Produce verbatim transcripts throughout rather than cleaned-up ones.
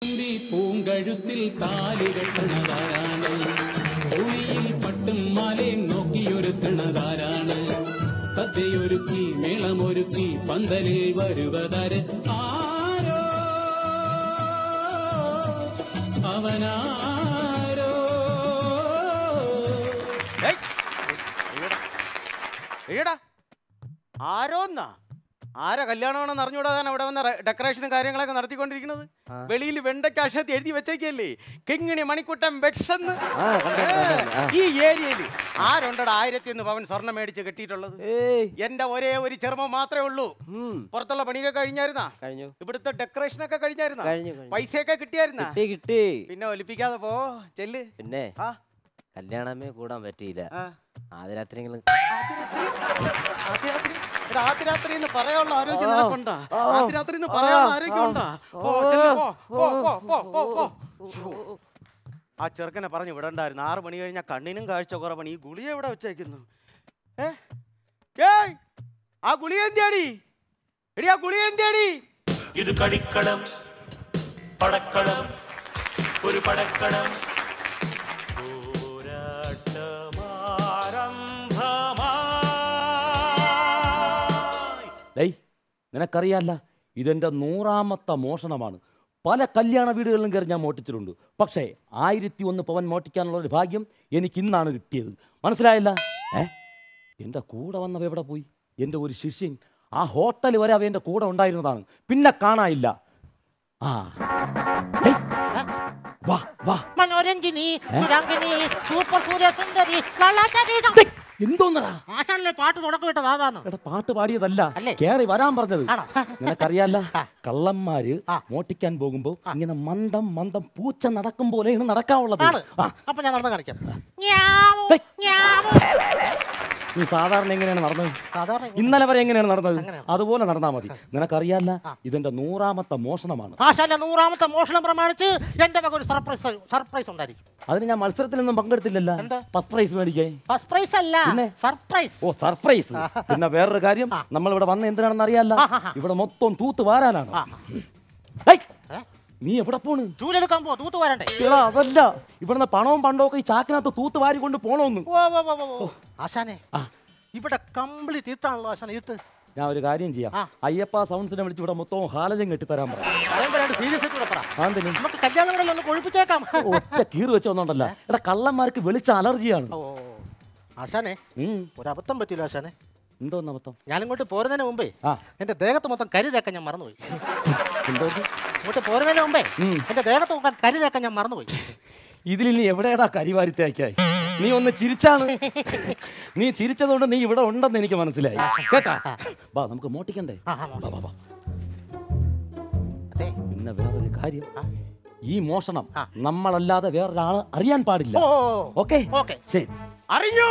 പൂങ്കഴുത്തിൽ താലികൾ കണതാരാണ് ഒളിയിൽ പട്ടും മാലയും നോക്കിയൊരുക്കണതാരാണ് സദ്യയൊരുക്കി മേളമൊരുക്കി പന്തലിൽ വരുവതാര് ആരോ അവനാരോ ആരോന്നാ ആരാ കല്യാണമാണെന്ന് അറിഞ്ഞൂടാതാണ് അവിടെ വന്ന ഡെക്കറേഷനും കാര്യങ്ങളൊക്കെ നടത്തിക്കൊണ്ടിരിക്കുന്നത്. വെളിയിൽ വെണ്ടയ്ക്ക് അക്ഷരത്തിൽ എഴുതി വെച്ചേക്കല്ലേ കിങ്ങിണി മണിക്കുട്ടൻ ബെഡ്സ് എന്ന്. ഈ ഏരിയയിൽ ആരുണ്ടടാ ആയിരത്തി ഒന്ന് പവൻ സ്വർണ്ണം മേടിച്ച് കെട്ടിയിട്ടുള്ളത്? എന്റെ ഒരേ ഒരു ചെറുമ മാത്രമേ ഉള്ളൂ. പുറത്തുള്ള പണിയൊക്കെ കഴിഞ്ഞായിരുന്നാ? ഇവിടുത്തെ ഡെക്കറേഷനൊക്കെ കഴിഞ്ഞായിരുന്നാ? പൈസയൊക്കെ കിട്ടിയായിരുന്നാ? കിട്ടി. പിന്നെ ഒലിപ്പിക്കാതെ പോ ചെല്ല്. പിന്നെ കല്യാണമേ കൂടാൻ പറ്റിയില്ല. ആദ്യരാത്രികളും രാത്രി എന്ന് പറയാനുള്ള ആരോഗ്യം നിനക്കുണ്ടാ? രാത്രി എന്ന് പറയാനുള്ള ആരോഗ്യം ഉണ്ടാ? ആ ചെറുക്കനെ പറഞ്ഞു വിടണ്ടായിരുന്നു. ആറ് മണി കഴിഞ്ഞാൽ കണ്ണിനും കാഴ്ച കുറവാണ്. ഈ ഗുളിക എവിടെ വെച്ചേക്കുന്നു? ഏ ഏയ് ആ ഗുളിക എന്തിയാടി? എടി ആ ഗുളിക എന്തിയാടി? ഇത് കളിക്കളം പടക്കളം ഒരു പടക്കളം നിനക്കറിയാല്ല, ഇതെൻ്റെ നൂറാമത്തെ മോഷണമാണ്. പല കല്യാണ വീടുകളിലും കയറി ഞാൻ മോട്ടിച്ചിട്ടുണ്ട്. പക്ഷേ ആയിരത്തി ഒന്ന് പവൻ മോട്ടിക്കാനുള്ളൊരു ഭാഗ്യം എനിക്ക് ഇന്നാണ് കിട്ടിയത്. മനസ്സിലായില്ല? ഏ എൻ്റെ കൂടെ വന്നവ എവിടെ പോയി? എൻ്റെ ഒരു ശിഷ്യൻ ആ ഹോട്ടൽ വരെ അവ എൻ്റെ കൂടെ ഉണ്ടായിരുന്നതാണ്. പിന്നെ കാണാനില്ല. ആ വാ വാ മനോരഞ്ജിനി സുരംഗിനി സൂപ്പർ സൂര്യ സുന്ദരി എന്തോന്നടാ ആശാനിലെ പാട്ട് തുടക്കമിട്ട വാവാന്ന്. എടാ പാട്ട് പാടിയതല്ല, കേറി വരാൻ പറഞ്ഞത്. നിനക്കറിയാല്ല, കള്ളന്മാര് മോട്ടിക്കാൻ പോകുമ്പോ ഇങ്ങനെ മന്ദം മന്ദം പൂച്ച നടക്കും പോലെയാണ് നടക്കാനുള്ളത്. അപ്പൊ ഞാൻ നടന്ന് കാണിക്കാം. നീ സാധാരണ എങ്ങനെയാണ് നടന്നത്? ഇന്നലെ വരെ എങ്ങനെയാണ് നടന്നത്? അതുപോലെ നടന്നാ മതി. നിനക്കറിയാല്ല, ഇതെന്റെ നൂറാമത്തെ മോഷണമാണ്. ആശാന്റെ നൂറാമത്തെ മോഷണം പ്രമാണിച്ച് എന്റെ വക ഒരു സർപ്രൈസ് സർപ്രൈസ് ഉണ്ടായിരിക്കും. അതിന് ഞാൻ മത്സരത്തിലൊന്നും പങ്കെടുത്തില്ലല്ലോ. ഫസ്റ്റ് പ്രൈസ് മേടിക്കേ? ഫസ്റ്റ് പ്രൈസ് അല്ല, സർപ്രൈസ്. ഓ സർപ്രൈസ്. പിന്നെ വേറൊരു കാര്യം, നമ്മൾ ഇവിടെ വന്ന എന്തിനാണെന്ന് അറിയാല്ല, ഇവിടെ മൊത്തം തൂത്ത് വാരാനാണ്. നീ എവിടെ പോണ്? ചൂലെടുക്കാൻ പോ, തൂത്ത് വാരണ്ടേ? അതല്ല, ഇവിടുന്ന് പണവും പണ്ടവും ഈ ചാക്കിനകത്ത് തൂത്ത് വാരി കൊണ്ട് പോണോന്ന്. ആശാനെ ഇവിടെ കംപ്ലീറ്റ് ഇരുട്ടാണല്ലോ ആശാനെ, ഇരുട്ട്. ഞാൻ ഒരു കാര്യം ചെയ്യാം, അയ്യപ്പ സൗണ്ട്സിനെ വിളിച്ച് ഇവിടെ മൊത്തം ഹാലജം കെട്ടിത്തരാൻ പറയാം. ഒറ്റ കീറ് വെച്ച് വന്നോണ്ടല്ല, ഇവിടെ കള്ളന്മാർക്ക് വെളിച്ച അലർജിയാണ്. ആശാനെ ഒരു അബദ്ധം പറ്റിയില്ല ആശാനെ. എന്തോന്ന് അബദ്ധം? ഞാനിങ്ങോട്ട് പോരുന്നതിന് മുമ്പേ എന്റെ ദേഹത്ത് മൊത്തം കരി തേക്കാൻ ഞാൻ മറന്നുപോയി. ഇങ്ങോട്ട് പോരുന്നതിന് മുമ്പേ എന്റെ ദേഹത്ത് നോക്കാൻ കരി തേക്കാൻ ഞാൻ മറന്നുപോയി. ഇതിൽ നീ എവിടെയാടാ കരിവാരിത്തേക്കായി? നീ ഒന്ന് ചിരിച്ചാണ്. നീ ചിരിച്ചതുകൊണ്ട് നീ ഇവിടെ ഉണ്ടെന്ന് എനിക്ക് മനസ്സിലായി. കേട്ടാ, വാ നമുക്ക് മോട്ടിക്കണ്ടേ? പിന്നെ വേറൊരു കാര്യം, ഈ മോഷണം നമ്മളല്ലാതെ വേറൊരാള് അറിയാൻ പാടില്ല. ഓക്കെ ശരി. അറിഞ്ഞോ?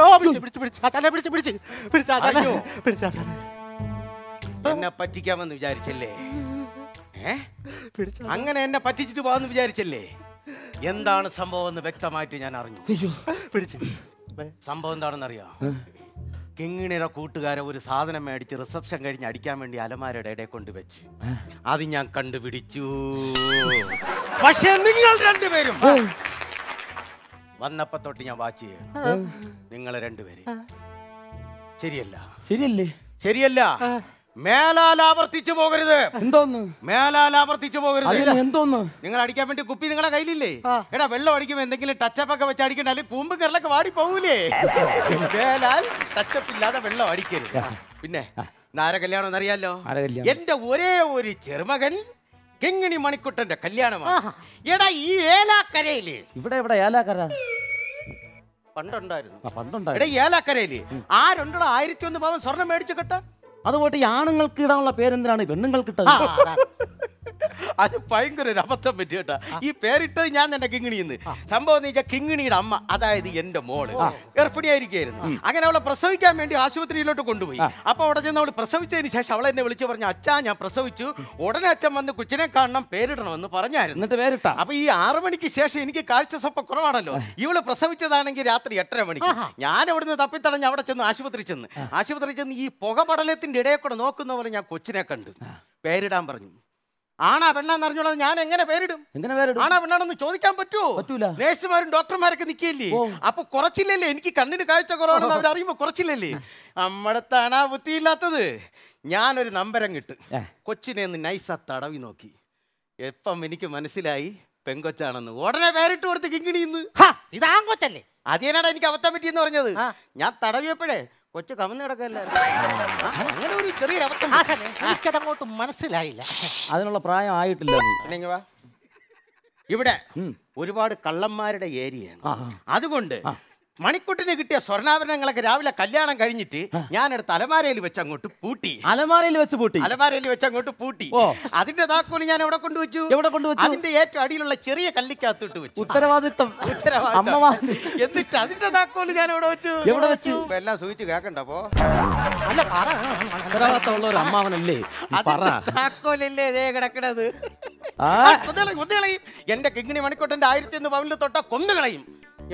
എന്നെ പറ്റിക്കാമെന്ന് വിചാരിച്ചല്ലേ? അങ്ങനെ എന്നെ പറ്റിച്ചിട്ട് പോകാന്ന് വിചാരിച്ചല്ലേ? എന്താണ് സംഭവം എന്ന് വ്യക്തമായിട്ട് ഞാൻ അറിഞ്ഞു. സംഭവം എന്താണെന്നറിയാം? കിങ്ങിണിയുടെ കൂട്ടുകാരെ ഒരു സാധനം മേടിച്ച് റിസപ്ഷൻ കഴിഞ്ഞ് അടിക്കാൻ വേണ്ടി അലമാരയുടെ ഇടയിൽ കൊണ്ടുവച്ച് അത് ഞാൻ കണ്ടുപിടിച്ചു. പക്ഷെ നിങ്ങൾ രണ്ടുപേരും വന്നപ്പോ തൊട്ട് ഞാൻ വാച്ച് ചെയ്യണം. നിങ്ങൾ രണ്ടുപേരും ശരിയല്ല. ശരിയല്ലേ? ശരിയല്ല. മേലാൽ ആവർത്തിച്ചു പോകരുത്. എന്തോന്ന് മേലാൽ ആവർത്തിച്ചു പോകരുത്? എന്തോന്ന്? നിങ്ങൾ അടിക്കാൻ വേണ്ടി കുപ്പി നിങ്ങളെ കയ്യിലില്ലേ? എടാ വെള്ളം അടിക്കുമ്പോ എന്തെങ്കിലും ടച്ചപ്പ് ഒക്കെ വെച്ച് അടിക്കണ്ട, അല്ലെങ്കിൽ കൂമ്പ് കിരലൊക്കെ വാടി പോകൂലേ? മേലാൽ ടച്ചപ്പ് ഇല്ലാതെ വെള്ളം അടിക്കരുത്. പിന്നെ ആരെ കല്യാണം എന്നറിയാലോ? എന്റെ ഒരേ ഒരു ചെറുമകൻ കിങ്ങിണി മണിക്കുട്ടന്റെ കല്യാണമാണ്. എടാ ഈ ഏലാക്കരയില്, ഇവിടെ ഇവിടെ ഏലാക്കര പണ്ടുണ്ടായിരുന്നു. എടാ ഏലാക്കരയില് ആരുണ്ടോ ആയിരത്തി ഒന്ന് പവൻ സ്വർണം മേടിച്ചു കെട്ട? അതുപോട്ടെ, ഈ ആണുങ്ങൾക്ക് ഇടാനുള്ള പേരെന്തിനാണ് പെണ്ണുങ്ങൾക്ക് ഇട്ടത്? അത് ഭയങ്കര ഒരു അബദ്ധം പറ്റി കേട്ടാ. ഈ പേരിട്ടത് ഞാൻ തന്നെ കിങ്ങിണിന്ന്. സംഭവം എന്ന് വെച്ചാൽ കിങ്ങിണിയുടെ അമ്മ, അതായത് എന്റെ മോള് ഗർഭിണിയായിരിക്കായിരുന്നു. അങ്ങനെ അവളെ പ്രസവിക്കാൻ വേണ്ടി ആശുപത്രിയിലോട്ട് കൊണ്ടുപോയി. അപ്പൊ അവിടെ ചെന്ന് അവൾ പ്രസവിച്ചതിന് ശേഷം അവളെ എന്നെ വിളിച്ച് പറഞ്ഞു, അച്ഛാ ഞാൻ പ്രസവിച്ചു, ഉടനെ അച്ഛൻ വന്ന് കൊച്ചിനെ കാണണം, പേരിടണമെന്ന് പറഞ്ഞായിരുന്നു. എന്നിട്ട് പേരിട്ട? അപ്പൊ ഈ ആറു മണിക്ക് ശേഷം എനിക്ക് കാഴ്ച സ്വപ്പം കുറവാണല്ലോ. ഇവള് പ്രസവിച്ചതാണെങ്കിൽ രാത്രി എട്ടര മണിക്ക്. ഞാൻ അവിടുന്ന് തപ്പിത്തടഞ്ഞ് അവിടെ ചെന്ന് ആശുപത്രി ചെന്ന് ആശുപത്രി ചെന്ന് ഈ പുകപടലത്തിന്റെ ഇടയിൽ കൂടെ നോക്കുന്ന പോലെ ഞാൻ കൊച്ചിനെ കണ്ടു. പേരിടാൻ പറഞ്ഞു. ആണാ പെണ്ണാന്ന് അറിഞ്ഞോളാം ഞാൻ എങ്ങനെ പേരിടും? എങ്ങനെ പേരിടും? ആണാ പെണ്ണാണെന്ന് ചോദിക്കാൻ പറ്റുമോ? പറ്റൂല. നേഴ്സുമാരും ഡോക്ടർമാരൊക്കെ നിൽക്കില്ലേ? അപ്പൊ കുറച്ചില്ലല്ലേ? എനിക്ക് കണ്ണിന് കാഴ്ച കുറവാണെന്ന് അവരറിയുമ്പോ കുറച്ചില്ലല്ലേ? നമ്മടത്താണാ ബുദ്ധിയില്ലാത്തത്. ഞാനൊരു നമ്പരം കിട്ടും. കൊച്ചിനെ ഒന്ന് നൈസാ തടവി നോക്കി. എപ്പം എനിക്ക് മനസ്സിലായി പെങ്കൊച്ചാണെന്ന്. ഉടനെ പേരിട്ട് കൊടുത്ത് കിങ്ങിണിന്ന്. ഇതാ കൊച്ചല്ലേ? അതേനാടാ എനിക്ക് അബദ്ധം പറ്റിയെന്ന് പറഞ്ഞത്. ഞാൻ തടവിയപ്പോഴേ കൊച്ചു കമന്ന് കിടക്കല്ലായിരുന്നു. അങ്ങനെ ഒരു ചെറിയ അബദ്ധം എനിക്കതങ്ങോട്ട് മനസ്സിലായില്ല. അതിനുള്ള പ്രായം ആയിട്ടില്ല നീ. ഇവിടെ ഒരുപാട് കള്ളന്മാരുടെ ഏരിയയാണ്. അതുകൊണ്ട് മണിക്കുട്ടിന് കിട്ടിയ സ്വർണ്ണാഭരണങ്ങളൊക്കെ രാവിലെ കല്യാണം കഴിഞ്ഞിട്ട് ഞാനെടുത്ത് അലമാരയിൽ വെച്ച് അങ്ങോട്ട് പൂട്ടി. അലമാരയിൽ വെച്ച് പൂട്ടി? അലമാരയിൽ വെച്ച് അങ്ങോട്ട് പൂട്ടി. അതിന്റെ താക്കോല് ഞാൻ എവിടെ കൊണ്ടുവച്ചു? എവിടെ കൊണ്ടുവച്ചു? അതിന്റെ ഏറ്റവും അടിയിലുള്ള ചെറിയ കല്ലിക്കകത്തോട്ട് വെച്ചു. ഉത്തരവാദിത്വം. എന്നിട്ട് അതിന്റെ താക്കോല് ഞാൻ എവിടെ വെച്ചു? എവിടെ വെച്ചു? എല്ലാം സൂചിച്ച് കേക്കണ്ടപ്പോ ഉത്തരവാദിത്തമുള്ള ഒരു അമ്മാവനല്ലേ താക്കോലല്ലേ ഇതേ കിടക്കണത്. കൊന്നുകളയും. എന്റെ കിങ്ങിണി മണിക്കോട്ടന്റെ ആയിരത്തി ഒന്ന് പവനിൽ തൊട്ട കൊന്നുകളയും.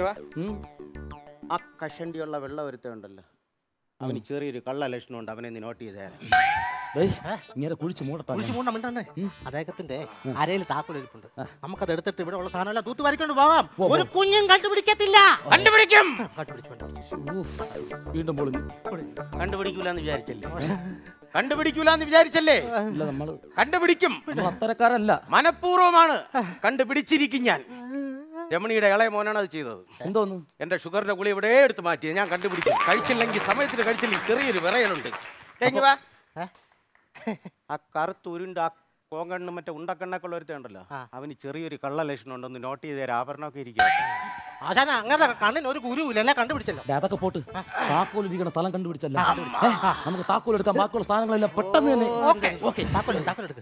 ആ കഷണ്ടിയുള്ള വെള്ളം ഒരുത്തുണ്ടല്ലോ, അവന് ചെറിയൊരു കള്ള ലക്ഷണമുണ്ട്. അവനെ നീ നോട്ട് ചെയ്ത് തരാം. ഇങ്ങനെ കുഴിച്ചു മൂടട്ടെ. അദ്ദേഹത്തിന്റെ അരയിൽ താക്കോലിരിപ്പുണ്ട്. നമുക്കത് എടുത്തിട്ട് ഇവിടെ ഉള്ള സാധനം തൂത്ത് വരക്കൊണ്ട് പോവാം. ഒരു കുഞ്ഞും കണ്ടുപിടിക്കത്തില്ല. കണ്ടുപിടിക്കും. വീണ്ടും പൊളിഞ്ഞു. കണ്ടുപിടിക്കൂലെന്ന് വിചാരിച്ചല്ലേ? കണ്ടുപിടിക്കൂലെന്ന് വിചാരിച്ചല്ലേ? കണ്ടുപിടിക്കും. അത്തരക്കാരല്ല, മനഃപൂർവ്വമാണ്. കണ്ടുപിടിച്ചിരിക്കും ഞാൻ. രമണിയുടെ ഇളയ മോനാണ് അത് ചെയ്തത്. എന്തോന്നു? എന്റെ ഷുഗറിന്റെ ഗുളി ഇവിടെ എടുത്ത് മാറ്റിയത് ഞാൻ കണ്ടുപിടിക്കും. കഴിച്ചില്ലെങ്കിൽ സമയത്തിന് കഴിച്ചില്ലെങ്കിൽ ചെറിയൊരു വിറയലുണ്ട്. ആ കറുത്തുരുണ്ട് ആ കോങ്കണ്ണ് മറ്റേ ഉണ്ടക്കണ്ണൊക്കെ ഒരുത്തുണ്ടല്ലോ, അവന് ചെറിയൊരു കള്ള ലക്ഷണം ഉണ്ടെന്ന് നോട്ട് ചെയ്ത് തരാം. ആഭരണമൊക്കെ ഇരിക്കും. അങ്ങനെ കണ്ണിന് ഒരു ഗുരുവില്ല. എല്ലാം കണ്ടുപിടിച്ചല്ലോ. അതൊക്കെ പോട്ട്. താക്കോൽ ഇരിക്കുന്ന സ്ഥലം കണ്ടുപിടിച്ചല്ലോ. നമുക്ക് താക്കോൽ എടുക്കാം. ബാക്കിയുള്ള സാധനങ്ങളെല്ലാം പെട്ടെന്ന് തന്നെ. ഓക്കെ, താക്കോൽ താക്കോൽ എടുക്ക്.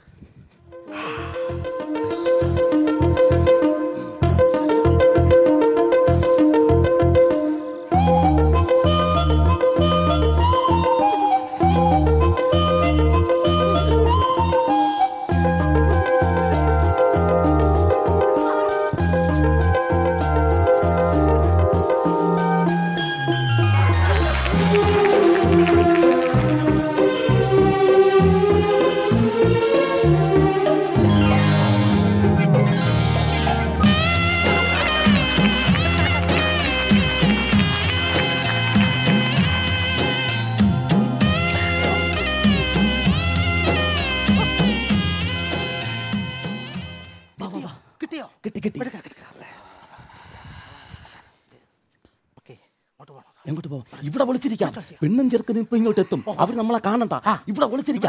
എങ്ങോട്ട് പോവാം? ഇവിടെ വിളിച്ചിരിക്കാം. പെണ്ണും ചെറുക്കനും ഇപ്പൊ ഇങ്ങോട്ട് എത്തും. അവർ നമ്മളെ കാണണ്ട. ഇവിടെ വിളിച്ചിരിക്കാം.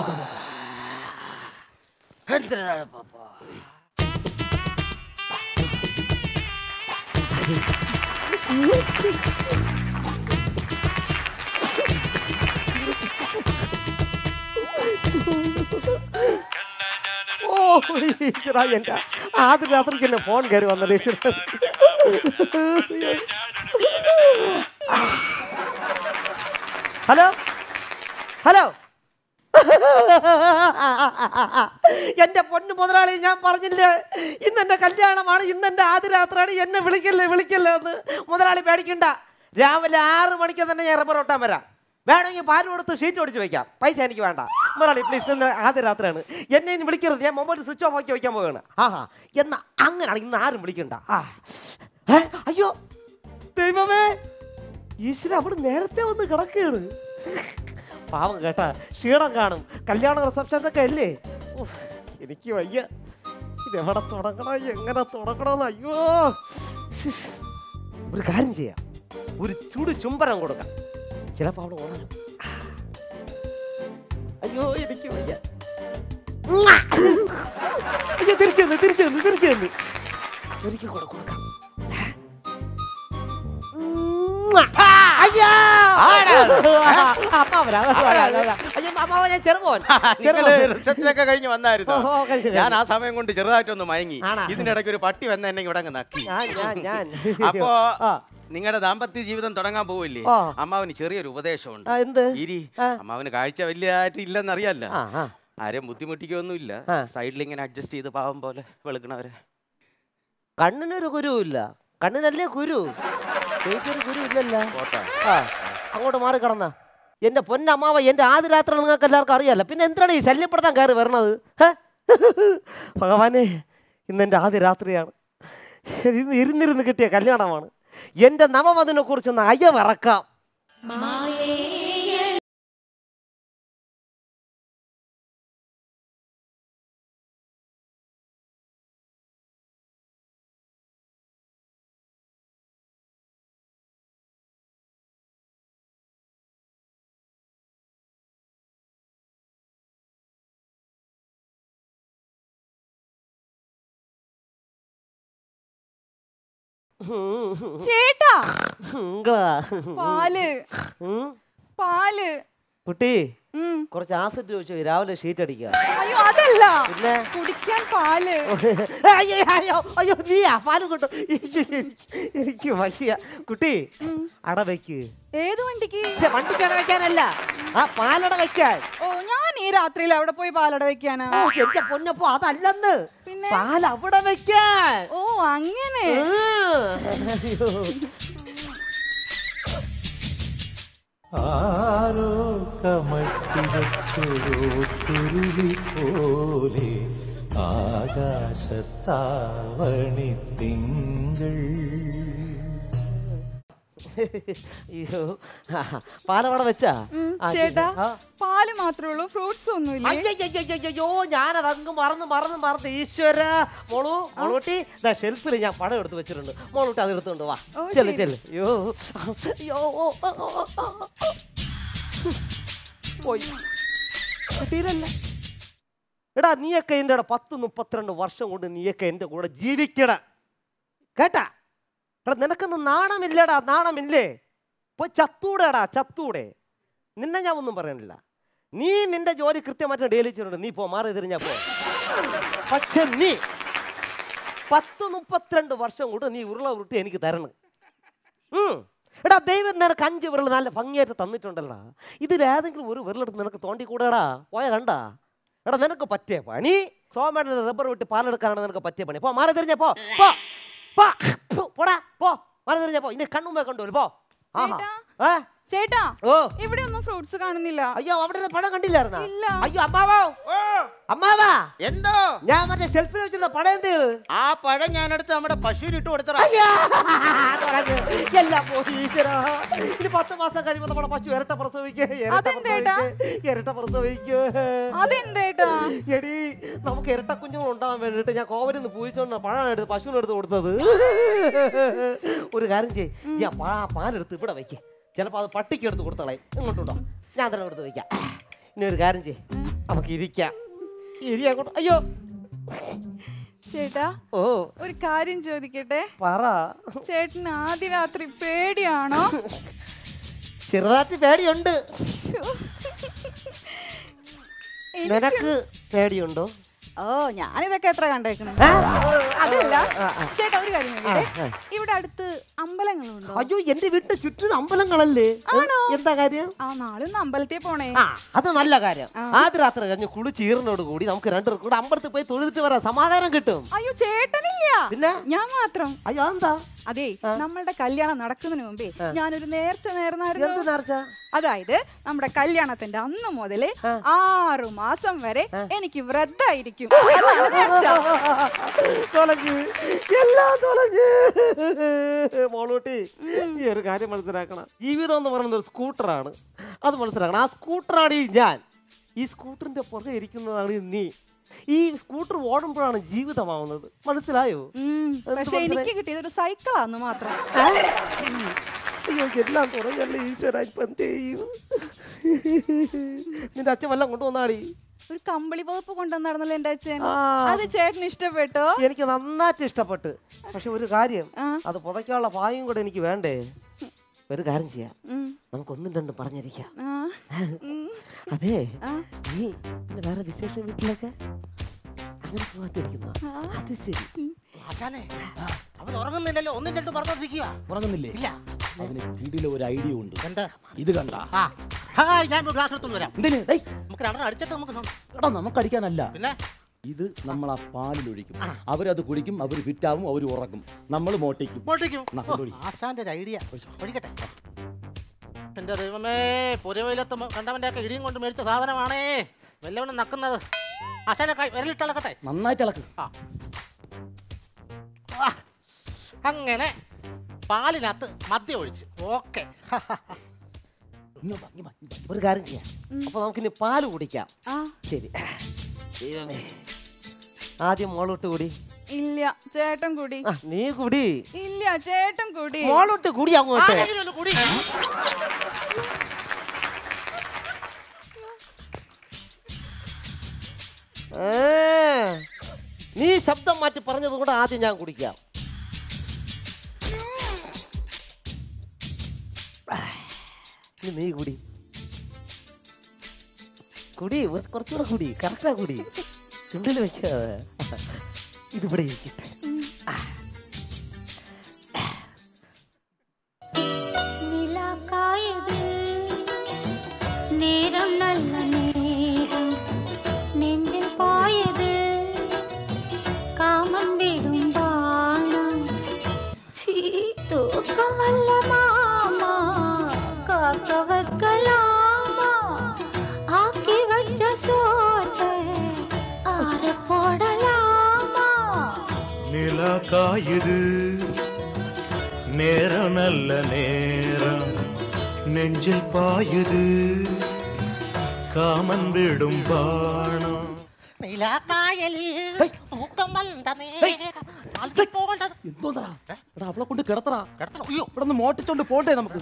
ഓ ഈശ്വരാ, എന്റെ ആദ്യ രാത്രിക്ക് എന്നെ ഫോൺ കയറി വന്നത്. ഹലോ ഹലോ, എന്റെ പൊന്നു മുതലാളി, ഞാൻ പറഞ്ഞില്ലേ ഇന്ന് എന്റെ കല്യാണമാണ്, ഇന്ന് എന്റെ ആദ്യ രാത്രിയാണ്. എന്നെ വിളിക്കല്ലേ വിളിക്കല്ലേ എന്ന്. മുതലാളി പേടിക്കണ്ട, രാവിലെ ആറ് മണിക്ക് തന്നെ ഞാൻ റബ്ബർ ഒട്ടാൻ വരാം. വേണമെങ്കിൽ പാല് കൊടുത്ത് ഷീറ്റ് ഒടിച്ച് വയ്ക്കാം. പൈസ എനിക്ക് വേണ്ട. മുതലാളി പ്ലീസ്, ഇന്ന് ആദ്യ രാത്രിയാണ്, എന്നെ ഇനി വിളിക്കരുത്. ഞാൻ മൊബൈൽ സ്വിച്ച് ഓഫ് ആക്കി വയ്ക്കാൻ പോവുകയാണ്. ആഹാ, എന്നാ അങ്ങനെയാണ്, ഇന്ന് ആരും വിളിക്കണ്ട. ആ അയ്യോ ദൈവമേ, ഈശ്വര, അവിടെ നേരത്തെ വന്ന് കിടക്കുകയാണ്. പാവം കേട്ടാ, ക്ഷീണം കാണും. കല്യാണ റിസപ്ഷനൊക്കെ അല്ലേ. എനിക്ക് വയ്യ. ഇതെവിടെ തുടങ്ങണം, എങ്ങനെ തുടങ്ങണമെന്ന്. അയ്യോ, ഒരു കാര്യം ചെയ്യാം, ഒരു ചൂട് ചുംബനം കൊടുക്കാം. ചിലപ്പോൾ അവിടെ ഉണരും. അയ്യോ എനിക്ക് വയ്യ. അയ്യോ, തിരിച്ചു വന്ന് തിരിച്ചു വന്ന് തിരിച്ചു വന്ന് ഒരിക്കൽ കൂടെ കൊടുക്കാം. റിസപ്ഷനൊക്കെ കഴിഞ്ഞ് വന്നായിരുന്നു. ഞാൻ ആ സമയം കൊണ്ട് ചെറുതായിട്ടൊന്ന് മയങ്ങി. ഇതിനിടയ്ക്ക് ഒരു പട്ടി വന്ന എന്നെ ഇവിടെ അങ്ങ് നക്കി. അപ്പോ നിങ്ങളുടെ ദാമ്പത്യ ജീവിതം തുടങ്ങാൻ പോവില്ലേ, അമ്മാവന് ചെറിയൊരു ഉപദേശമുണ്ട്. ഇരി, അമ്മാവന് കാഴ്ച വലിയ ആയിട്ട് ഇല്ലെന്നറിയാല്ല. ആരെയും ബുദ്ധിമുട്ടിക്കൊന്നുമില്ല. സൈഡിൽ ഇങ്ങനെ അഡ്ജസ്റ്റ് ചെയ്ത് പാവം പോലെ വെളുക്കണവരെ. കണ്ണിനൊരു കുരുവില്ല. കണ്ണിനല്ലേ കുരു, എനിക്കൊരു കുരു ഇല്ലല്ലോ. അങ്ങോട്ട് മാറി കിടന്ന എന്റെ പൊന്നമ്മാവ, എന്റെ ആദ്യ രാത്രി നിങ്ങൾക്ക് എല്ലാവർക്കും അറിയാലോ. പിന്നെ എന്തിനാണ് ഈ ശല്യപ്പെടുത്താൻ കയറി വരണത്? ഭഗവാനെ, ഇന്നെൻ്റെ ആദ്യ രാത്രിയാണ്. ഇന്ന് ഇരുന്നിരുന്ന് കിട്ടിയ കല്യാണമാണ്. എൻ്റെ നവവധുവിനെ കുറിച്ചൊന്ന് അയവിറക്കാം. ചേട്ടാ പാല് പാല് കുട്ടി, ഉം. കുറച്ച് ആസിഡ് ചോദിച്ചു രാവിലെ ഷീറ്റ് അടിക്കുക. അയ്യോ അതല്ല, പിന്നെ കുടിക്കാൻ പാല്. അയ്യോ അയ്യോ അയ്യോ നീയാ പാല് കൊണ്ടു. എനിക്ക് വശിയ. കുട്ടി, അട വെക്ക്. ഏത് വണ്ടിക്ക്? വണ്ടിക്ക് അട വെക്കാനല്ല, ആ പാലട വെക്കാൻ. ഓ, ഞാൻ ഈ രാത്രിയിൽ അവിടെ പോയി പാലട വെക്കാനാ? എന്റെ പൊന്നപ്പോ അതല്ലെന്ന്, പിന്നെ പാൽ അവിടെ വെക്കാൻ. ഓ അങ്ങനെ. ആരോ കമഴ്ത്തി വെച്ചൊരു കുരുവി പോലെ ആകാശത്താവണി തിങ്കൾ. അയ്യോ, പാലവട വെച്ചാ? ചേട്ടാ, പാല് മാത്രമേ ഉള്ളൂ, ഫ്രൂട്ട്സ് ഒന്നുമില്ല? അയ്യോ, ഞാനത് അങ്ങ് മറന്ന് മറന്ന് മറന്ന്. ഈശ്വര. മോളു മോളൂട്ടി, ഷെൽഫിൽ ഞാൻ പടം എടുത്ത് വെച്ചിട്ടുണ്ട്. മോളൂട്ടി അത് എടുത്തോണ്ട് വാ. ചെല്ല് ചെല്ല്. അയ്യോ അയ്യോ പോയി തീരല്ല. എടാ, നീയൊക്കെ എൻ്റെ പത്ത് മുപ്പത്തിരണ്ട് വർഷം കൊണ്ട് നീയൊക്കെ എൻ്റെ കൂടെ ജീവിക്കട കേട്ടാ. എടാ, നിനക്കൊന്നും നാണമില്ലടാ, നാണമില്ലേ? പോയി ചത്തൂടെടാ, ചത്തൂടെ. നിന്നെ ഞാൻ ഒന്നും പറയാനില്ല. നീ നിന്റെ ജോലി കൃത്യമായിട്ട് ഡെയിലി ചെയ്യുന്നുണ്ട്. നീ പോ, മാറി തിരിഞ്ഞാ പോ. പക്ഷെ നീ പത്ത് മുപ്പത്തിരണ്ട് വർഷം കൊണ്ട് നീ ഉരുള ഉരുട്ടി എനിക്ക് തരണം. എടാ, ദൈവം നിനക്ക് അഞ്ച് വിരൽ നല്ല ഭംഗിയായിട്ട് തന്നിട്ടുണ്ടല്ലോ. ഇതിലേതെങ്കിലും ഒരു വിരലെടുത്ത് നിനക്ക് തോണ്ടിക്കൂടാടാ? പോയ കണ്ടാ? എടാ, നിനക്ക് പറ്റിയ പണി സോമേട്ടൻ്റെ റബ്ബർ വിട്ട് പാലെടുക്കാനാണ് നിനക്ക് പറ്റിയ പണി. പോ, മാറി തിരിഞ്ഞ പോ. പോടാ, പോ, മാറി തിരിഞ്ഞ പോ. ഇനി കണ്ണുമ്പോ കണ്ടു പോ. ചേട്ടാ, ഓ, ഇവിടെ ഒന്നും ഫ്രൂട്ട്സ് കാണുന്നില്ല. അയ്യോ, അവിടെ പടം കണ്ടില്ലായിരുന്നോ? ഇല്ല. അയ്യോ അമ്മാവോ, അമ്മാവാ, എന്തോ ഞാൻ മറ്റേ ഷെൽഫിൽ വെച്ചിരുന്ന പടം എന്ത് ചെയ്ത്? ആ പഴം ഞാനെടുത്ത് നമ്മുടെ പശുവിന് ഇട്ട് കൊടുത്തറ. എല്ലാം പോയി ഈശ്വരാ. ഇനി പത്ത് മാസം കഴിയുമ്പോ നമ്മുടെ പശു ഇരട്ട പ്രസവിക്കേ, ഇരട്ട പ്രസവിക്കേ. അതെന്തേട്ടാ? എടി, നമുക്ക് ഇരട്ട കുഞ്ഞുങ്ങൾ ഉണ്ടാവാൻ വേണ്ടിട്ട് ഞാൻ കോവലിൽ നിന്ന് പൂയിച്ചോണ്ട് പഴം എടുത്ത് പശുവിന് എടുത്ത് കൊടുത്തത്. ഒരു കാര്യം ചെയ്യ്, ഞാൻ പാലെടുത്ത് ഇവിടെ വയ്ക്കേ. ചിലപ്പോൾ അത് പട്ടിക്ക് എടുത്ത് കൊടുത്തോളേ. ഇങ്ങോട്ടുണ്ടോ? ഞാൻ തന്നെ എടുത്ത് വയ്ക്കാം. ഇനി ഒരു കാര്യം ചെയ്യ്, നമുക്ക് ഇരിക്കാം. ഇരി അങ്ങോട്ട്. അയ്യോ ചേട്ടാ, ഓ, ഒരു കാര്യം ചോദിക്കട്ടെ? പറ. ചേട്ടന് ആദ്യ രാത്രി പേടിയാണോ? ചെറുതായിട്ട് പേടിയുണ്ട്. നിനക്ക് പേടിയുണ്ടോ? ഓ, ഞാനിതൊക്കെ എത്ര കണ്ടേക്കണേ. അതല്ല ചേട്ടാ, ഒരു കാര്യം ചോദിക്കട്ടെ? ഇവിടെ അടുത്ത് അമ്പലങ്ങളുണ്ടോ? അയ്യോ, എന്റെ വീട്ടിന് ചുറ്റും അമ്പലങ്ങളല്ലേ. എന്താ കാര്യം? ആ, നാളെ ഒന്ന് അമ്പലത്തിൽ പോണേ. അത് നല്ല കാര്യം. ആദ്യ രാത്രി കഴിഞ്ഞ് കുളിച്ചീറിനോട് കൂടി നമുക്ക് രണ്ടുപേർക്കും കൂടെ അമ്പലത്തിൽ പോയി തൊഴുതിട്ട് വരാം. സമാധാനം കിട്ടും. അയ്യോ, ചേട്ടനില്ല, പിന്നെ ഞാൻ മാത്രം. അയ്യോ, അതെന്താ? അതെ, നമ്മളുടെ കല്യാണം നടക്കുന്നതിന് മുമ്പേ ഞാനൊരു നേർച്ച നേർന്നായിരുന്നു. എന്ത് നേർച്ച? അതായത് നമ്മുടെ കല്യാണത്തിന്റെ അന്ന് മുതല് ആറു മാസം വരെ എനിക്ക് വ്രതായിരിക്കും. അതാണ് നേർച്ച. മോളൂട്ടി, ഈ ഒരു കാര്യം മനസ്സിലാക്കണം. ജീവിതം എന്ന് പറയുന്നത് ഒരു സ്കൂട്ടറാണ്. അത് മനസ്സിലാക്കണം. ആ സ്കൂട്ടറാണ് ഈ ഞാൻ. ഈ സ്കൂട്ടറിന്റെ പുറകെ ഇരിക്കുന്നതാണ് നീ. ഈ സ്കൂട്ടർ ഓടുമ്പോഴാണ് ജീവിതമാവുന്നത്. മനസ്സിലായോ? പക്ഷെ എനിക്ക് കിട്ടിയത് ഒരു സൈക്കിളാന്ന് മാത്രം. അയ്യോ, എല്ലാം കുറഞ്ഞല്ലേ ഈശ്വര. ഇപ്പൊ എന്ത് ചെയ്യും? നിന്റെ അച്ഛൻ വല്ലതും കൊണ്ടുവന്നാടി? ഒരു കമ്പിളി വകുപ്പ് കൊണ്ടുവന്നായിരുന്നല്ലോ എന്റെ അച്ഛൻ. അത് ചേട്ടന് ഇഷ്ടപ്പെട്ടോ? എനിക്ക് നന്നായിട്ട് ഇഷ്ടപ്പെട്ടു. പക്ഷെ ഒരു കാര്യം, അത് പുതയ്ക്കാനുള്ള പായും കൂടെ എനിക്ക് വേണ്ടേ. ഒരു കാര്യം ചെയ്യാം, നമുക്ക് ഒന്നും രണ്ടും പറഞ്ഞിരിക്കാം. അതെ, നീ പിന്നെ വേറെ വിശേഷ വീട്ടിലൊക്കെ അങ്ങനെ സുഖമായിട്ടിരിക്കുന്നു. അത് ശരി. അവൻ ഉറങ്ങുന്നില്ലല്ലോ, ഒന്നും രണ്ടും പറഞ്ഞോണ്ടിരിക്കുക. ഉറങ്ങുന്നില്ലേ? ഇല്ല. അതിന് വീട്ടിലെ ഒരു ഐഡിയ ഉണ്ട്. എന്താ? ഇത് കണ്ട ഞാൻ ഗ്ലാസ് എടുത്തോണ്ട് വരാം. എന്തിന്? നമുക്ക് രണ്ടെണ്ണം അടിച്ചിട്ട് നമുക്ക് എടാ, നമുക്ക് അടിക്കാനല്ല. പിന്നെ ഇത് നമ്മൾ ആ പാലിലൊഴിക്കും. അവരത് കുടിക്കും, അവർ ഫിറ്റാവും, അവർ ഉറക്കും, നമ്മൾ മോട്ടിക്കും. ആശാന്റെ ഒരു ഐഡിയ ഒഴിക്കട്ടെ. എന്റെ ദൈവമേ, പുരവയിലത്ത് കണ്ടവന്റെ ഒക്കെ ഇടിയും കൊണ്ട് മേടിച്ച സാധനമാണേ വല്ലവനും നക്കുന്നത്. ആശാനെ വിരലിട്ട് ഇളക്കട്ടെ. നന്നായിട്ട് ഇളക്ക്. അങ്ങനെ പാലിനകത്ത് മദ്യം ഒഴിച്ച്. ഓക്കെ. ഒരു കാര്യം ചെയ്യാം. അപ്പൊ നമുക്കിനി പാല് കുടിക്കാം. ശരി. ദൈവമേ, ആദ്യം മോളോട്ട് കൂടി. ഇല്ല ചേട്ടൻ കുടി. നീ കുടി. ഇല്ല ചേട്ടൻ കുടി. മോളോട്ട് കൂടി അങ്ങോട്ട്. നീ ശബ്ദം മാറ്റി പറഞ്ഞത് കൂടെ ആദ്യം ഞാൻ കുടിക്കാം. നീ കുടി കുടി കുറച്ചുകൂടെ കുടി. കറക്റ്റാ കുടി. ചുണ്ടിൽ വെക്കാതെ ഇതിവിടെ ഇരിക്കട്ടെ. நேரம் நல்ல நேரம் நெஞ்சில் பாயது காமன் விடும் பானம் சீ தூக்கம் அல்ல மாமா காக்க வைக்கலாமா ஆக்கி வச்ச சோத்தை ஆற போடலாமா நிலா காயுது நேரம் நல்ல நேரம் நெஞ்சில் பாயுது காமன் விடும் பாணம் അവളെ കൊണ്ട് കിടത്തറാ. ഇവിടെ നിന്ന് മോട്ടിച്ചോണ്ട് പോണ്ടേ നമുക്ക്.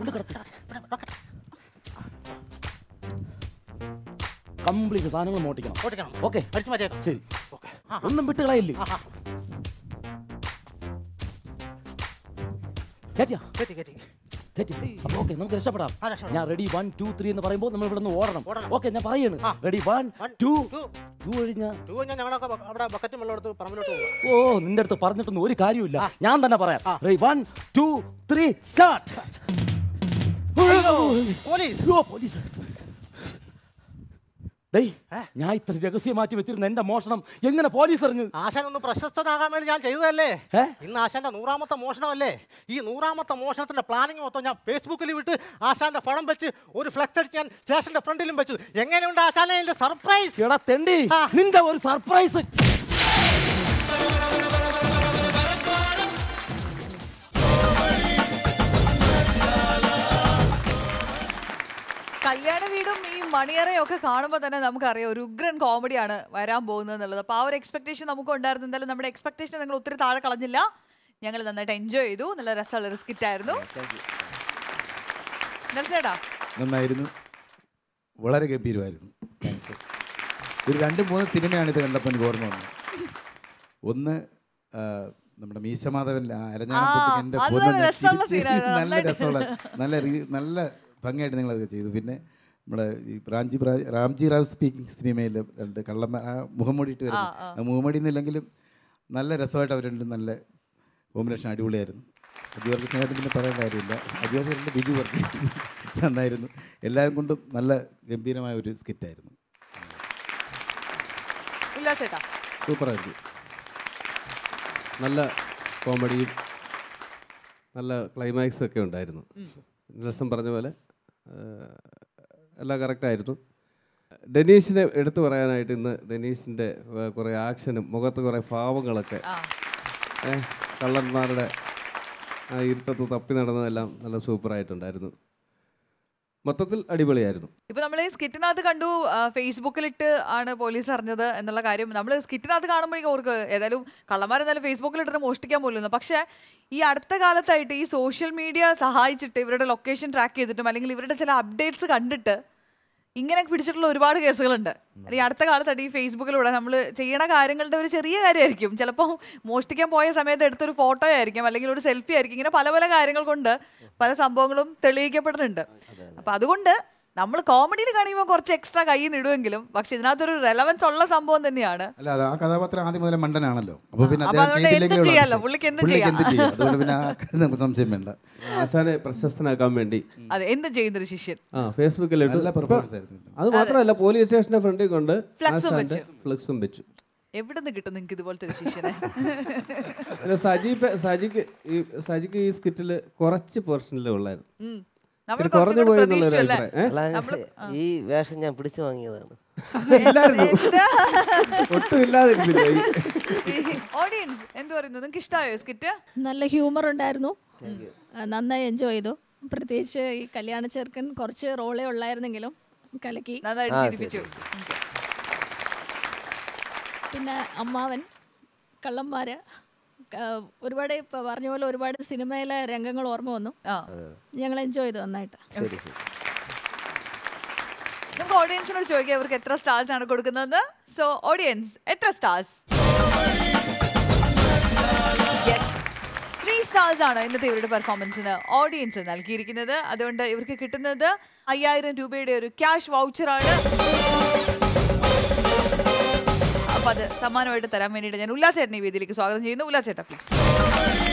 കംപ്ലീറ്റ് സാധനങ്ങൾ മോട്ടിക്കണം. ഓക്കെ ശരി. ഒന്നും വിട്ടുകളയില്ലേ. ഓക്കെ നമുക്ക് രക്ഷപ്പെടാം. ഞാൻ റെഡി വൺ ടു ത്രീ എന്ന് പറയുമ്പോൾ നമ്മൾ ഇവിടെ നിന്ന് ഓടണം. ഓക്കെ ഞാൻ പറയാണ്. റെഡി വൺ ടു ടു കഴിഞ്ഞ ഓ നിന്റെ അടുത്ത് പറഞ്ഞിട്ടൊന്നും ഒരു കാര്യമില്ല. ഞാൻ തന്നെ പറയാം. Ready one two three start. Police ഞാൻ ഇത്ര രഹസ്യം മാറ്റി വെച്ചിരുന്ന എന്റെ മോഷണം എങ്ങനെ പോലീസ് അറിഞ്ഞു? ആശാൻ ഒന്ന് പ്രശസ്തനാകാൻ വേണ്ടി ഞാൻ ചെയ്തതല്ലേ. ഇന്ന് ആശാന്റെ നൂറാമത്തെ മോഷണമല്ലേ. ഈ നൂറാമത്തെ മോഷണത്തിന്റെ പ്ലാനിങ് മൊത്തം ഞാൻ ഫേസ്ബുക്കിൽ വിട്ട് ആശാന്റെ പടം വെച്ച് ഒരു ഫ്ലെക്സ് അടിച്ച് ഞാൻ സ്റ്റേഷന്റെ ഫ്രണ്ടിലും വെച്ചു. എങ്ങനെയുണ്ട് ആശാനെ എന്റെ സർപ്രൈസ്? എടാ തെണ്ടി, നിന്റെ ഒരു സർപ്രൈസ്. കല്യാണ വീടും ഈ മണിയറയും ഒക്കെ കാണുമ്പോൾ തന്നെ നമുക്കറിയാം ഒരു ഉഗ്രൻ കോമഡിയാണ് വരാൻ പോകുന്നത് എന്നുള്ളത്. അപ്പോൾ ആ ഒരു എക്സ്പെക്ടേഷൻ നമുക്ക് ഉണ്ടായിരുന്നു. എന്തായാലും നമ്മുടെ എക്സ്പെക്ടേഷൻ നിങ്ങൾ ഒത്തിരി താഴെ കളഞ്ഞില്ല. ഞങ്ങൾ നന്നായിട്ട് എൻജോയ് ചെയ്തു. നല്ല രസമുള്ള സ്കിറ്റ് ആയിരുന്നു. ചേട്ടാ നന്നായിരുന്നു, വളരെ ഗംഭീരമായിരുന്നു. ഒരു രണ്ട് മൂന്ന് സിനിമയാണ് ഇത് കണ്ടപ്പോൾ എനിക്ക് ഓർമ്മ വന്നത്. ഒന്ന് നമ്മുടെ മീശമാധവൻ അരഞ്ഞാനപ്പെട്ടിന്റെ നല്ല രസമുള്ള നല്ല നല്ല ഭംഗിയായിട്ട് നിങ്ങളത് ചെയ്തു. പിന്നെ നമ്മുടെ ഈ റാംജി റാംജി റാവ് സ്പീക്കിംഗ് സിനിമയിൽ രണ്ട് കള്ളമ്മ മുഖംമൂടിയിട്ട് വരുന്നത് മുഖംമൂടി എന്നില്ലെങ്കിലും നല്ല രസമായിട്ട് അവർ രണ്ടും നല്ല കോമ്പിനേഷൻ അടിപൊളിയായിരുന്നു. അജുവർഗ സ്നേഹത്തിന് പിന്നെ പറയാൻ കാര്യമില്ല. അജുവർഗ ബിജു വർഗീസ് നന്നായിരുന്നു. എല്ലാവരും കൊണ്ടും നല്ല ഗംഭീരമായ ഒരു സ്കിറ്റായിരുന്നു. സൂപ്പറായിരുന്നു. നല്ല കോമഡിയും നല്ല ക്ലൈമാക്സ് ഒക്കെ ഉണ്ടായിരുന്നു. നെൽസൺ പറഞ്ഞ പോലെ എല്ലാം കറക്റ്റായിരുന്നു. ഡെനീഷിനെ എടുത്തു പറയാനായിട്ട് ഇന്ന് ഡെനീഷിൻ്റെ കുറേ ആക്ഷനും മുഖത്ത് കുറേ ഭാവങ്ങളൊക്കെ കള്ളന്മാരുടെ ആ ഇരുട്ടത്ത് തപ്പി നടന്നതെല്ലാം നല്ല സൂപ്പറായിട്ടുണ്ടായിരുന്നു. മൊത്തത്തിൽ അടിപൊളിയായിരുന്നു. ഇപ്പൊ നമ്മൾ ഈ സ്കിറ്റിനകത്ത് കണ്ടു ഫേസ്ബുക്കിലിട്ട് ആണ് പോലീസ് അറിഞ്ഞത് എന്നുള്ള കാര്യം. നമ്മൾ സ്കിറ്റിനകത്ത് കാണുമ്പോഴേക്കും അവർക്ക് ഏതായാലും കള്ളന്മാരെന്തായാലും ഫേസ്ബുക്കിലിട്ട് മോഷ്ടിക്കാൻ പോലും. പക്ഷേ ഈ അടുത്ത കാലത്തായിട്ട് ഈ സോഷ്യൽ മീഡിയ സഹായിച്ചിട്ട് ഇവരുടെ ലൊക്കേഷൻ ട്രാക്ക് ചെയ്തിട്ടും അല്ലെങ്കിൽ ഇവരുടെ ചില അപ്ഡേറ്റ്സ് കണ്ടിട്ട് ഇങ്ങനെ പിടിച്ചിട്ടുള്ള ഒരുപാട് കേസുകളുണ്ട്. അല്ലെങ്കിൽ അടുത്ത കാലത്തായിട്ട് ഈ ഫേസ്ബുക്കിലൂടെ നമ്മൾ ചെയ്യണ കാര്യങ്ങളുടെ ഒരു ചെറിയ കാര്യമായിരിക്കും, ചിലപ്പോൾ മോഷ്ടിക്കാൻ പോയ സമയത്ത് എടുത്തൊരു ഫോട്ടോ ആയിരിക്കും അല്ലെങ്കിൽ ഒരു സെൽഫി ആയിരിക്കും. ഇങ്ങനെ പല പല കാര്യങ്ങൾ കൊണ്ട് പല സംഭവങ്ങളും തെളിയിക്കപ്പെടുന്നുണ്ട്. അപ്പം അതുകൊണ്ട് നമ്മൾ കോമഡിയിൽ കാണിക്കുമ്പോൾ കുറച്ച് എക്സ്ട്രാ കയ്യിൽ നിടുമെങ്കിലും പക്ഷെ ഇതിനകത്തൊരു റെലവൻസ് ഉള്ള സംഭവം തന്നെയാണ്. അല്ല ആ കഥാപാത്രം ആദ്യം മുതലേ മണ്ടനാണല്ലോ. അപ്പോൾ പിന്നെ സംശയം വേണ്ട. ആശാനെ പ്രശസ്തനാക്കാൻ വേണ്ടി അതെ എന്ത് ചെയ്യുന്നൊരു ശിഷ്യൻ ഫേസ്ബുക്കിൽ അത് മാത്രമല്ല പോലീസ് സ്റ്റേഷന്റെ ഫ്രണ്ടിൽ കൊണ്ട് ഫ്ലെക്സും വെച്ചു. എവിടെ നിന്ന് കിട്ടും നിങ്ങൾക്ക് ഇതുപോലത്തെ ഒരു ശിഷ്യനെ? സജി സജിക്ക് ഈ സജിക്ക് ഈ സ്കിറ്റിൽ കുറച്ച് പോർഷനിലേ ഉള്ളായിരുന്നു. ഈ വേഷം ഞാൻ പിടിച്ചു വാങ്ങിയതാണ്. ഒട്ടും ഇല്ലാതെ ഓഡിയൻസ് എന്ത് പറയുന്നു? നിങ്ങൾക്ക് ഇഷ്ടമായോ സ്കിറ്റ്? നല്ല ഹ്യൂമർ ഉണ്ടായിരുന്നു, നന്നായി എൻജോയ് ചെയ്തു. പ്രത്യേകിച്ച് ഈ കല്യാണ ചെറുക്കൻ കുറച്ച് റോളേ ഉള്ളായിരുന്നെങ്കിലും കലക്കി. പിന്നെ അമ്മാവൻ, കള്ളന്മാര്, ഒരുപാട് ഇപ്പൊ പറഞ്ഞ പോലെ ഒരുപാട് സിനിമയിലെ രംഗങ്ങൾ ഓർമ്മ വന്നു. ഞങ്ങൾ എൻജോയ് ചെയ്തു നന്നായിട്ട്. നമുക്ക് ഓഡിയൻസിനോട് ചോദിക്കാം അവർക്ക് എത്ര സ്റ്റാർസ് ആണ് കൊടുക്കുന്നതെന്ന്. സോ ഓഡിയൻസ് എത്ര സ്റ്റാർസ്? ത്രീ സ്റ്റാർസ് ആണ് ഇന്നത്തെ ഇവരുടെ പെർഫോമൻസിന് ഓഡിയൻസ് നൽകിയിരിക്കുന്നത്. അതുകൊണ്ട് ഇവർക്ക് കിട്ടുന്നത് അയ്യായിരം രൂപയുടെ ഒരു ക്യാഷ് വൗച്ചറാണ്. അപ്പൊ അത് സമ്മാനമായിട്ട് തരാൻ വേണ്ടിയിട്ട് ഞാൻ ഉല്ലാസേട്ടനെ ഈ വേദിയിലേക്ക് സ്വാഗതം ചെയ്യുന്നു. ഉല്ലാസേട്ട പ്ലീസ്.